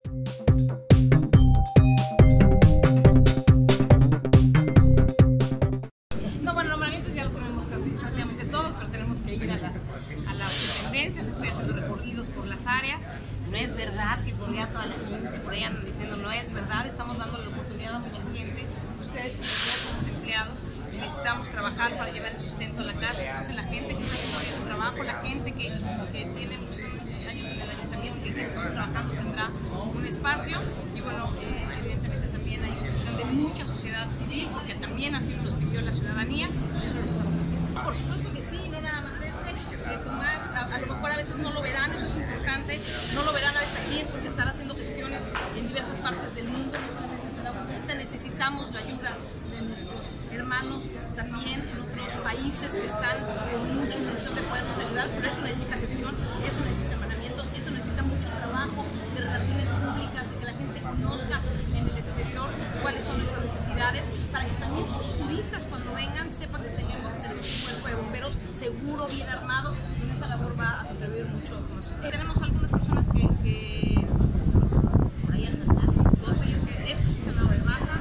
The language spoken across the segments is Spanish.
No, bueno, nombramientos ya los tenemos casi prácticamente todos, pero tenemos que ir a las dependencias. Estoy haciendo recorridos por las áreas. No es verdad que por allá toda la gente, por ahí andan diciendo, no es verdad, estamos dando la oportunidad a mucha gente. Ustedes como empleados necesitamos trabajar para llevar el sustento a la casa. Entonces la gente que está haciendo su trabajo, la gente que tiene muchos años en el ayuntamiento, que quiere seguir trabajando, tendrá un espacio. Y bueno, evidentemente también hay inclusión de mucha sociedad civil, porque también así nos pidió la ciudadanía. Eso es lo que estamos haciendo. Por supuesto que sí, no nada más ese. Tomás, a lo mejor a veces no lo verán, eso es importante. No lo verán a veces aquí, es porque están haciendo gestiones en diversas partes del mundo. Necesitamos la ayuda de nuestros hermanos también en otros países que están con mucha intención de podernos ayudar, pero eso necesita gestión, eso necesita hermanamientos, eso necesita mucho trabajo de relaciones públicas, de que la gente conozca en el exterior cuáles son nuestras necesidades, para que también sus turistas cuando vengan sepan que tenemos un cuerpo de bomberos seguro, bien armado, y en esa labor va a contribuir mucho. Tenemos algunas personas que pues, ahí andan, todos ellos, eso sí se han dado de baja.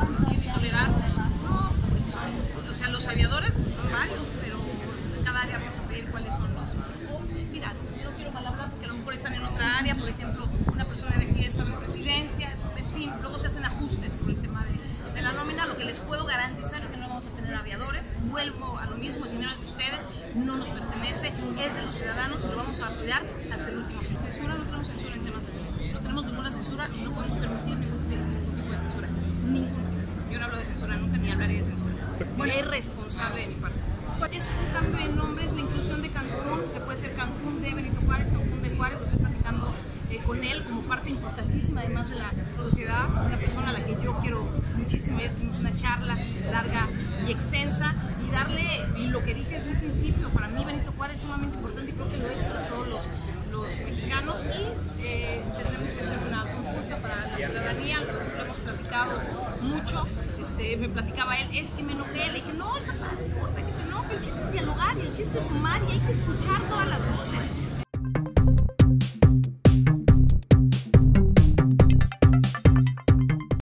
No, pues son, o sea, los aviadores pues son varios, pero en cada área vamos a pedir cuáles son los. Mira, yo no quiero mal hablar porque a lo mejor están en otra área, por ejemplo, una persona de aquí está en presidencia, en fin, luego se hacen ajustes por el tema de la nómina. Lo que les puedo garantizar es que no vamos a tener aviadores. Vuelvo a lo mismo, el dinero es de ustedes, no nos pertenece, es de los ciudadanos y lo vamos a cuidar hasta el último. Sin censura, no tenemos censura en temas de violencia, no tenemos ninguna censura y no podemos permitir ningún tipo de censura, ningún. Yo no hablo de censura nunca, ni hablaré de censura. Sería irresponsable de mi parte. Es un cambio de nombres, la inclusión de Cancún, que puede ser Cancún de Benito Juárez, Cancún de Juárez. Lo estoy platicando con él como parte importantísima además de la sociedad, una persona a la que yo quiero muchísimo. Ya tuvimos una charla larga y extensa y darle, y lo que dije desde un principio, para mí Benito Juárez es sumamente importante y creo que lo es para todos los mexicanos, y tendremos que hacer una consulta para la ciudadanía. Lo hemos platicado mucho. Me platicaba él, es que me enojé, le dije, no, no importa que se enoje, el chiste es dialogar y el chiste es sumar y hay que escuchar todas las voces.